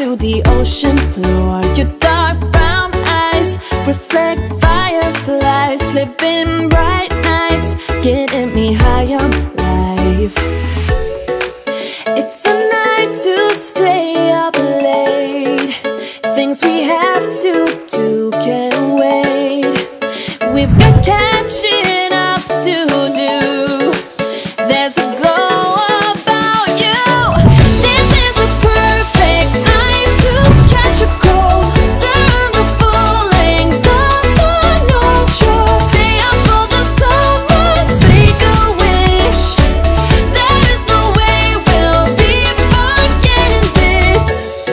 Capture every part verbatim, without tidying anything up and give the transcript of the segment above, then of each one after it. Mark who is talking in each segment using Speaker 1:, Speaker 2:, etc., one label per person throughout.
Speaker 1: to the ocean floor. Your dark brown eyes reflect fireflies, living bright nights, getting me high on life. It's a night to stay up late. Things we have to do can't wait. We've got catching up to do. There's a glow about you. This is a perfect night to catch a cold, turn the full length of the North Shore. Stay up for the sunrise, make a wish. There is no way we'll be forgetting this.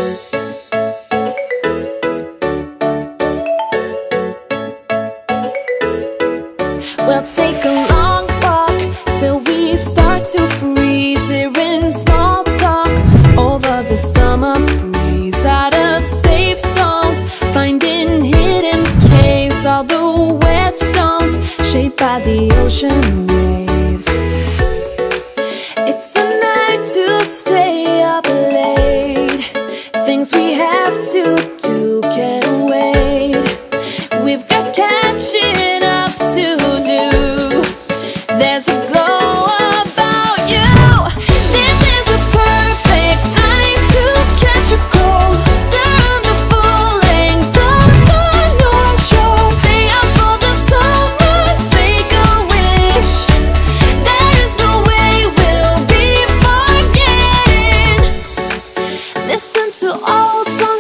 Speaker 1: We'll take a long walk till we start to freeze, hearing small talk over the summer breeze. Out of safe zones, finding hidden caves, all the whetstones shaped by the ocean waves. It's a night to stay up late. Things we have to do can't wait. We've got catching up to do. There's a glow about you. This is a perfect night to catch a cold, turn the full length of the North Shore. Stay up for the sunrise, make a wish. There is no way we'll be forgetting. Listen to old songs